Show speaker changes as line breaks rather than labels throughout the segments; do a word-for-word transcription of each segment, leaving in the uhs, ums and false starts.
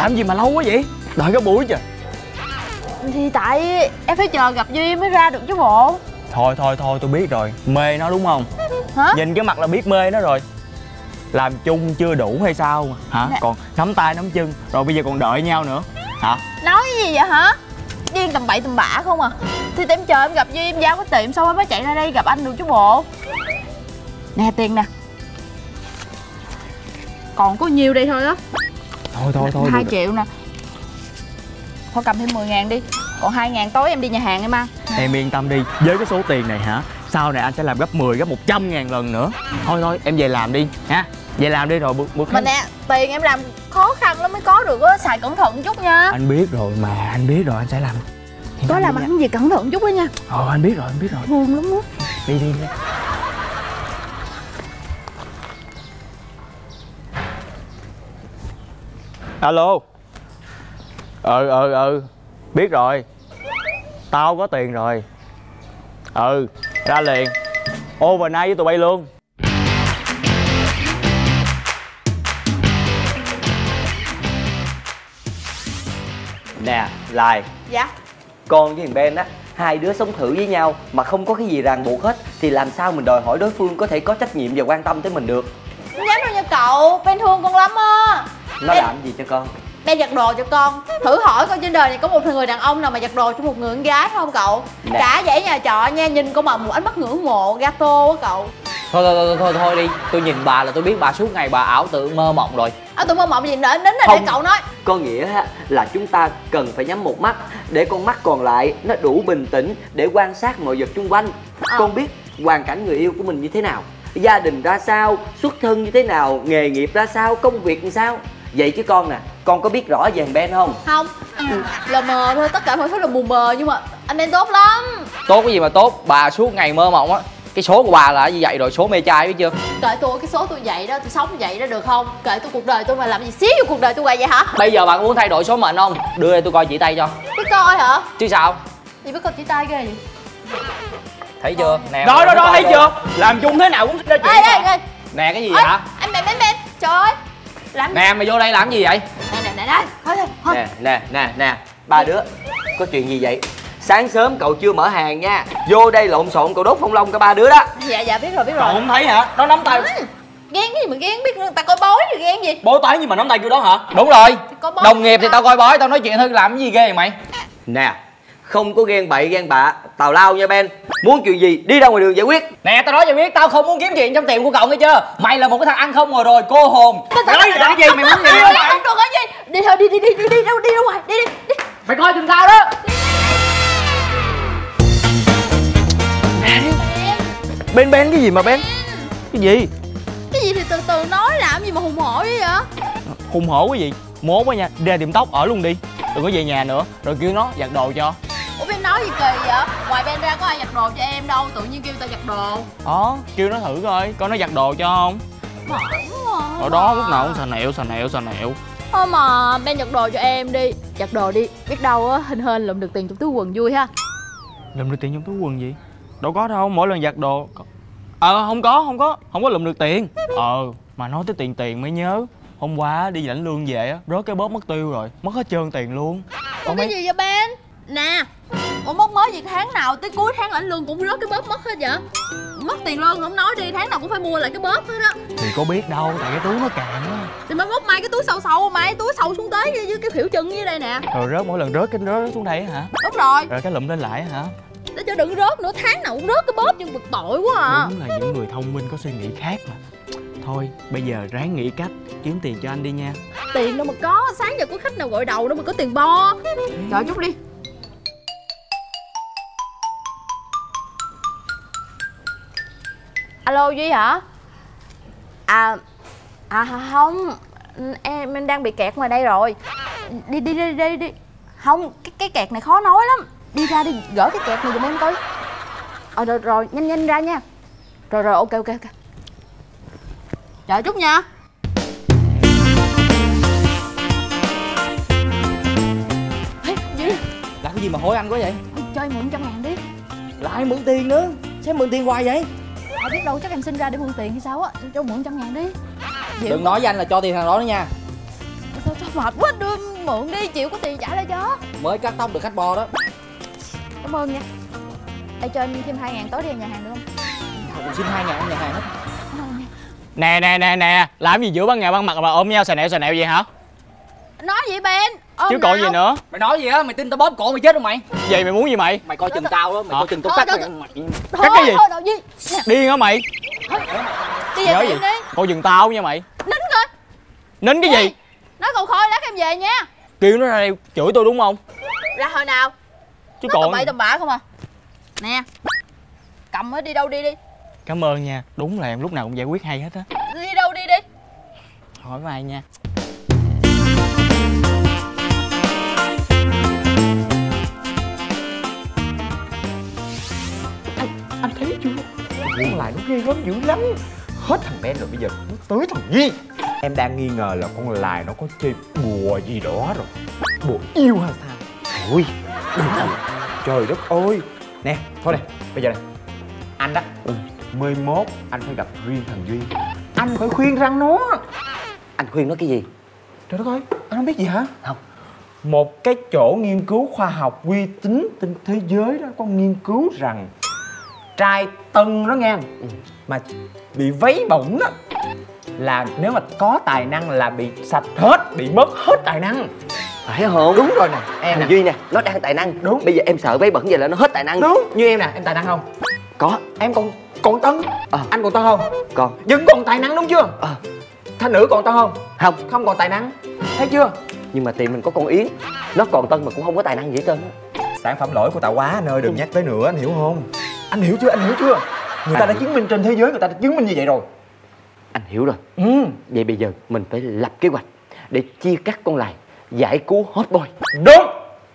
Làm gì mà lâu quá vậy? Đợi cả buổi trời.
Thì tại em phải chờ gặp Duy mới ra được chứ bộ.
Thôi thôi thôi tôi biết rồi. Mê nó đúng không?
Hả?
Nhìn cái mặt là biết mê nó rồi. Làm chung chưa đủ hay sao mà hả? Nè. Còn nắm tay nắm chân rồi bây giờ còn đợi nhau nữa hả?
Nói cái gì vậy hả? Điên tầm bậy tầm bạ không à. Thì em chờ em gặp Duy em giao cái tiệm xong em mới chạy ra đây gặp anh được chứ bộ. Nè tiền nè. Còn có nhiêu đây thôi á.
Thôi thôi thôi.
Hai triệu nè. Thôi cầm thêm mười ngàn đi. Còn hai ngàn tối em đi nhà hàng em ăn.
Em yên tâm đi. Với cái số tiền này hả, sau này anh sẽ làm gấp mười, gấp một trăm ngàn lần nữa. Thôi thôi em về làm đi ha. Về làm đi rồi bữa, bữa
Mà nè, tiền em làm khó khăn lắm mới có được á. Xài cẩn thận chút nha.
Anh biết rồi mà, anh biết rồi anh sẽ làm.
Có làm ăn gì cẩn thận chút đó nha.
Ờ anh biết rồi, anh biết rồi.
Buồn lắm á.
Đi đi đi. Alo. Ừ ừ ừ. Biết rồi. Tao có tiền rồi. Ừ, ra liền. Overnight với tụi bay luôn.
Nè, Lai.
Dạ.
Con với thằng Ben á, hai đứa sống thử với nhau mà không có cái gì ràng buộc hết thì làm sao mình đòi hỏi đối phương có thể có trách nhiệm và quan tâm tới mình được.
Không dám đâu nha cậu. Ben thương con lắm á.
Nó ben... làm gì cho con?
Ben giặt đồ cho con. Thử hỏi con trên đời này có một người đàn ông nào mà giặt đồ cho một người con gái không cậu? Nè. Cả dãy nhà trọ nha, nhìn con bằng một ánh mắt ngưỡng mộ gato á cậu.
Thôi thôi thôi thôi thôi đi. Tôi nhìn bà là tôi biết bà suốt ngày bà ảo tưởng mơ mộng rồi.
À, tôi mơ mộng gì nữa, đến là để cậu nói.
Có nghĩa là chúng ta cần phải nhắm một mắt để con mắt còn lại nó đủ bình tĩnh để quan sát mọi vật xung quanh. À. Con biết hoàn cảnh người yêu của mình như thế nào, gia đình ra sao, xuất thân như thế nào, nghề nghiệp ra sao, công việc làm sao. Vậy chứ con nè, con có biết rõ về thằng Ben không?
Không, lờ mờ thôi, tất cả mọi thứ là mù mờ. Nhưng mà anh Ben tốt lắm.
Tốt cái gì mà tốt, bà suốt ngày mơ mộng á. Cái số của bà là như vậy rồi, số mê trai biết chưa?
Kệ tôi cái số tôi vậy đó, tôi sống vậy đó được không? Kệ tôi cuộc đời tôi mà làm gì xíu vô cuộc đời tôi vậy vậy hả?
Bây giờ bà có muốn thay đổi số mệnh không? Đưa đây tôi coi chỉ tay cho.
Biết coi hả?
Chứ sao?
Gì biết coi chỉ tay ghê vậy?
Thấy chưa? Nè.
Đó đó đó, thấy chưa? Làm chung thế nào cũng ra chuyện.
Ê ê ê.
Nè cái gì
Ê,
vậy hả?
anh Ben Ben Ben. Trời ơi. Làm
Nè mày vô đây làm gì vậy?
Nè nè nè nè. Thôi thôi thôi.
Nè nè nè nè, ba đứa có chuyện gì vậy? Sáng sớm cậu chưa mở hàng nha, vô đây lộn xộn cậu đốt phong long cả ba đứa đó.
Dạ dạ biết rồi biết rồi.
Cậu không thấy hả? Nó nắm tay.
Ừ. Ghen cái gì mà ghen, biết người ta coi bói rồi ghen gì?
Bố toán gì mà nắm tay kiểu đó hả?
Đúng rồi.
Bói
Đồng nghiệp thì tao coi bói, tao nói chuyện thôi làm cái gì ghê vậy mày?
Nè, không có ghen bậy ghen bạ, tào lao nha Ben. Muốn chuyện gì đi ra ngoài đường giải quyết.
Nè tao nói cho biết, tao không muốn kiếm chuyện trong tiệm của cậu nghe chưa? Mày là một cái thằng ăn không ngồi rồi, cô hồn. Mày nói cái gì? Mày muốn gì?
Không được cái gì? Đi thôi đi đi đi đi đi đâu đi ra ngoài đi đi đi.
Mày coi chừng tao đó.
Ben Ben cái gì mà Ben? Cái gì?
Cái gì thì từ từ nói, làm gì mà hùng hổ vậy vậy?
Hùng hổ cái gì? Mốt á nha, đi ra tiệm tóc ở luôn đi. Đừng có về nhà nữa, rồi kêu nó giặt đồ cho.
Ủa Ben nói gì kỳ vậy? Ngoài Ben ra có ai giặt đồ cho em đâu, tự nhiên kêu tao giặt đồ.
Đó, kêu nó thử coi, coi nó giặt đồ cho không?
Mỏi quá à.
Ở đó lúc nào cũng xà nẹo, xà nẹo, xà nẹo.
Thôi mà Ben giặt đồ cho em đi. Giặt đồ đi, biết đâu á hên hên lụm được tiền trong túi quần vui ha.
Lụm được tiền trong túi quần gì? Đâu có đâu, mỗi lần giặt đồ. Ờ không có, không có, không có lụm được tiền. Ờ, mà nói tới tiền tiền mới nhớ. Hôm qua đi lãnh lương về á, rớt cái bóp mất tiêu rồi, mất hết trơn tiền luôn.
Ủa cái mấy... gì vậy Ben? Nè, ủa mất mới gì tháng nào tới cuối tháng lãnh lương cũng rớt cái bóp mất hết vậy? Mất tiền lương không nói đi, tháng nào cũng phải mua lại cái bóp hết á.
Thì có biết đâu, tại cái túi nó cạn á.
Thì mày móc mai cái túi sâu sâu, mày túi sâu xuống tới với cái khỉu chân như đây nè.
Rồi rớt mỗi lần rớt cái rớt xuống đây hả?
Đúng rồi.
Rồi cái lụm lên lại hả?
Để cho đừng rớt nữa, tháng nào cũng rớt cái bóp nhưng bực tội quá à.
Đúng là những người thông minh có suy nghĩ khác mà. Thôi bây giờ ráng nghĩ cách kiếm tiền cho anh đi nha.
Tiền đâu mà có, sáng giờ có khách nào gọi đầu đâu mà có tiền bo. Chờ chút đi. Alo Duy hả? À à không, em em đang bị kẹt ngoài đây rồi. Đi đi đi đi đi. Không, cái cái kẹt này khó nói lắm. Đi ra đi, gỡ cái kẹt này giùm em coi. Ờ rồi rồi, nhanh nhanh ra nha. Rồi rồi, ok ok ok. Chờ chút nha. Ê, Duy.
Làm cái gì mà hối anh quá vậy?
Cho em mượn trăm ngàn đi.
Lại mượn tiền nữa? Sao em mượn tiền hoài vậy?
Ai biết đâu chắc em sinh ra để mượn tiền hay sao á. Cho mượn trăm ngàn đi. Dịu.
Đừng nói với anh là cho tiền thằng đó nữa nha.
Thôi, thôi, mệt quá, đưa mượn đi, chịu có tiền trả lại cho.
Mới cắt tóc được khách bo đó.
Cảm ơn nha. Ê, cho anh thêm hai ngàn tối đi nhà hàng được không?
Mình xin hai ngàn ở nhà hàng hết.
Nè nè nè nè, làm gì giữa ban ngày ban mặt mà ôm nhau xà nẹo xà nẹo vậy hả?
Nói gì Ben? Ôm
Chứ còn gì nữa.
Mày nói gì á, mày tin tao bóp cổ mày chết không mày?
Vậy mày muốn gì mày?
Mày coi chừng tao đó, mày
Hả?
coi chừng tao
Thôi,
cắt
thôi,
mày. mày.
Thôi,
cái gì?
thôi, đâu gì?
Điên hả mày?
Đi
Nhớ
về
gì?
tiệm đi.
Coi chừng tao nha mày.
Nín coi.
Nín cái gì?
Nói còn khôi lát em về nha.
Kêu nó ra đây chửi tôi đúng không?
Ra hồi nào?
Chứ
Nói
còn
tầm bậy tầm bạ không à. Nè, cầm nó đi đâu đi đi.
Cảm ơn nha, đúng là em lúc nào cũng giải quyết hay hết á.
Đi đâu đi đi.
Hỏi mai nha.
Anh thấy chưa? Con lại nó ghê gớm dữ lắm. Hết thằng Ben rồi bây giờ nó tới thằng Duy. Em đang nghi ngờ là con Lài nó có chơi bùa gì đó rồi. Bùa yêu hay sao? Ôi, đừng nào. Trời đất ơi. Nè, thôi này, bây giờ này. Anh đó, ừ. Mới mốt anh phải gặp riêng thằng Duy. Anh phải khuyên răng nó.
Anh khuyên nó cái gì?
Trời đất ơi, anh không biết gì hả?
Không.
Một cái chỗ nghiên cứu khoa học uy tín trên thế giới đó có nghiên cứu rằng trai tân đó nghe, ừ. mà bị váy bỏng đó là nếu mà có tài năng là bị sạch hết, bị mất hết tài năng.
Phải không?
Đúng rồi nè, em
Thằng
nè.
Duy nè, nó đang tài năng.
Đúng.
Bây giờ em sợ váy bẩn vậy là nó hết tài năng.
Đúng, như em nè, em tài năng không?
Có.
Em còn còn tân.
À.
Anh còn tân không?
Còn.
Vẫn còn tài năng đúng chưa?
À.
Thanh nữ còn tân không?
Không.
Không còn tài năng. Thấy chưa?
Nhưng mà tiệm mình có con Yến, nó còn tân mà cũng không có tài năng gì hết trơn á.
Sản phẩm lỗi của Tạo Hóa anh ơi, đừng nhắc tới nữa, anh hiểu không? Anh hiểu chưa, anh hiểu chưa? Người ta
Anh
đã
hiểu.
chứng minh trên thế giới, người ta đã chứng minh như vậy rồi.
Anh hiểu rồi.
Ừ.
Vậy bây giờ mình phải lập kế hoạch để chia cắt con Lài, giải cứu hot boy.
Đúng.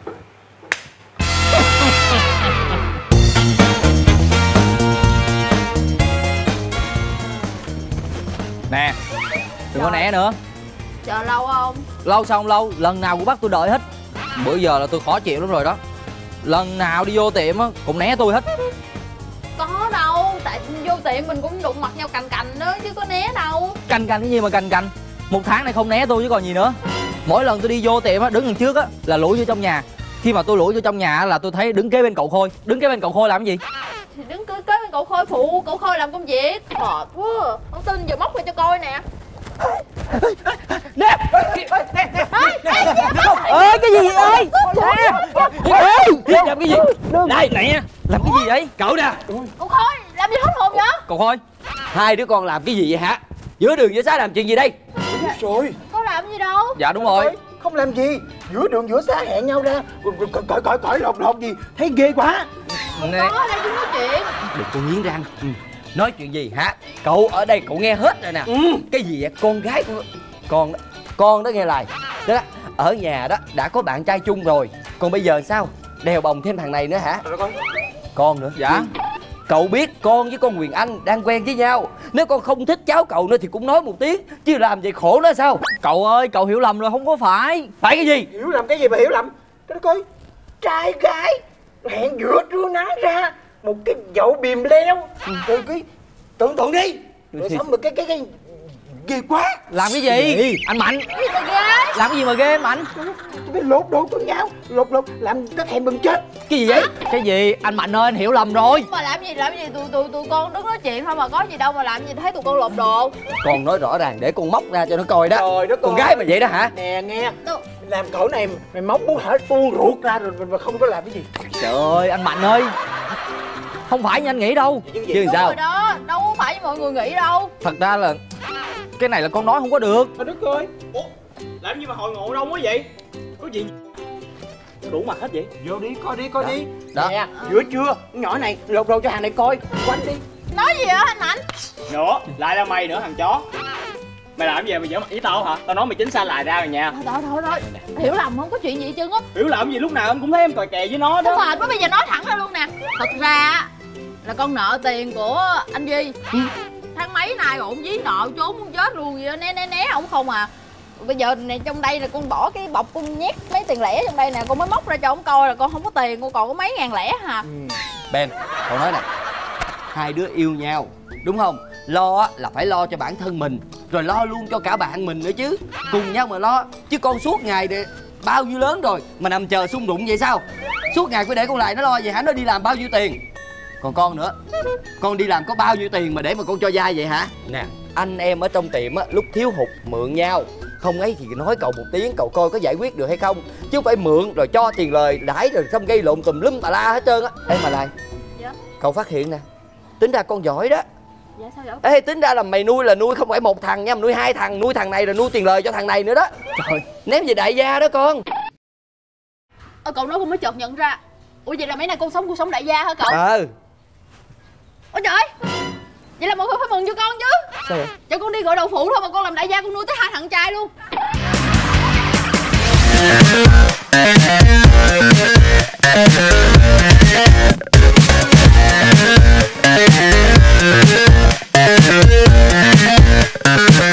Nè, đừng có né nữa.
Chờ lâu không?
Lâu sao không lâu, lần nào cũng bắt tôi đợi hết. Bữa giờ là tôi khó chịu lắm rồi đó. Lần nào đi vô tiệm á cũng né tôi hết.
Có đâu, tại vô tiệm mình cũng đụng mặt nhau cành cành đó chứ có né đâu.
Canh canh cái gì mà canh canh. Một tháng này không né tôi chứ còn gì nữa. Mỗi lần tôi đi vô tiệm á, đứng đằng trước á là lủi vô trong nhà. Khi mà tôi lủi vô trong nhà là tôi thấy đứng kế bên cậu Khôi. Đứng kế bên cậu Khôi làm cái gì?
Thì đứng kế kế bên cậu Khôi phụ cậu Khôi làm công việc. Mệt quá. Không tin giờ móc ra cho coi nè.
Nè! Ê, cái gì ơi? Ê, làm cái gì? Đây, nè, làm cái gì vậy? Cậu nè.
Cậu Khôi làm gì hết hồn vậy?
Cậu Khôi.
Hai đứa con làm cái gì vậy hả? Giữa đường giữa xá làm chuyện gì đây?
Rồi.
Có làm gì đâu.
Dạ đúng rồi.
Không làm gì, giữa đường giữa xa hẹn nhau ra cởi cởi cởi lột lột gì, thấy ghê quá.
Nè.
Có đây chúng nói chuyện.
Đừng có nghiến răng. Ừ. Nói chuyện gì hả? Cậu ở đây cậu nghe hết rồi nè. Ừ. Cái gì vậy? Con gái của con đó, con đó nghe lời. Đó, đó, ở nhà đó đã có bạn trai chung rồi. Còn bây giờ sao? Đèo bồng thêm thằng này nữa hả? Con nữa.
Dạ.
Cậu biết con với con Huyền Anh đang quen với nhau. Nếu con không thích cháu cậu nữa thì cũng nói một tiếng. Chứ làm vậy khổ nó sao?
Cậu ơi, cậu hiểu lầm rồi, không có phải.
Phải cái gì?
Hiểu lầm cái gì mà hiểu lầm? Trời đất ơi, trai gái hẹn giữa trưa nắng ra một cái dậu bìm leo. Rồi cái tưởng tượng đi. Rồi xong rồi cái cái cái ghê quá.
Làm cái gì? Anh Mạnh.
Cái gì mà ghê?
Làm cái gì mà ghê anh Mạnh?
Cái lột đột với nhau, lột lột làm các em bừng chết.
Cái gì vậy? Cái gì? Anh Mạnh ơi, anh hiểu lầm rồi.
Mà làm gì làm gì tụi tụi tụi con đứng nói chuyện thôi mà có gì đâu mà làm gì thấy tụi con lột đồ.
Con nói rõ ràng để con móc ra cho nó coi đó.
Trời đất
Con
ơi.
gái mà vậy đó hả?
Nè nghe,
Đâu.
mình làm cỡ này mày móc muốn hở tuôn ruột ra rồi mà không có làm cái gì.
Trời ơi, anh Mạnh ơi. Không phải như anh nghĩ đâu.
Chứ
Đúng
sao?
rồi đó, đâu có phải như mọi người nghĩ đâu.
Thật ra là cái này là con nói không có được.
Trời đất ơi.
Ủa, làm gì mà hội ngộ đâu quá vậy? Có gì đủ mặt hết vậy?
Vô đi, coi đi, coi
Đó.
đi.
Đó.
Nè, giữa trưa, con nhỏ này lột đồ cho hàng này coi. Quanh đi.
Nói gì hả anh Mạnh?
Nữa, lại là mày nữa thằng chó. Mày làm gì mày giỡn mặt với tao hả? Tao nói mày chính xa lại ra rồi nha.
Thôi thôi thôi thôi. Hiểu lầm không có chuyện gì hết trơn á.
Hiểu làm gì lúc nào em cũng thấy em còi kè với nó
Nó
đó.
mệt quá bây giờ nói thẳng ra luôn nè. Thật ra á, là con nợ tiền của anh Duy. Tháng mấy nay ổng dí nợ trốn muốn chết luôn vậy, né né né ổng không à. Bây giờ này trong đây là con bỏ cái bọc con nhét mấy tiền lẻ trong đây nè, con mới móc ra cho ổng coi là con không có tiền, con còn có mấy ngàn lẻ hả.
Ben, cậu nói nè, hai đứa yêu nhau đúng không? Lo á là phải lo cho bản thân mình,
rồi lo luôn cho cả bạn mình nữa chứ. Cùng nhau mà lo. Chứ con suốt ngày để bao nhiêu lớn rồi mà nằm chờ sung đụng vậy sao? Suốt ngày cứ để con Lại nó lo vậy hả? Nó đi làm bao nhiêu tiền? Còn con nữa, con đi làm có bao nhiêu tiền mà để mà con cho vay vậy hả? Nè, anh em ở trong tiệm á, lúc thiếu hụt mượn nhau, không ấy thì nói cậu một tiếng, cậu coi có giải quyết được hay không, chứ không phải mượn rồi cho tiền lời đãi rồi xong gây lộn tùm lum tà la hết trơn á. Ê mà Lại,
dạ.
Cậu phát hiện nè, tính ra con giỏi đó.
Dạ sao vậy?
Ê, tính ra là mày nuôi là nuôi không phải một thằng nha, mà nuôi hai thằng, nuôi thằng này rồi nuôi tiền lời cho thằng này nữa đó. Trời, ném về đại gia đó con.
Ờ, cậu nói con mới chợt nhận ra. Ủa vậy là mấy này con sống cuộc sống đại gia hả cậu?
Ờ.
Ôi trời, vậy là mọi người phải mừng cho con chứ.
Sao vậy?
Cho con đi gọi đậu phụ thôi mà con làm đại gia, con nuôi tới hai thằng trai luôn.
We'll be right back.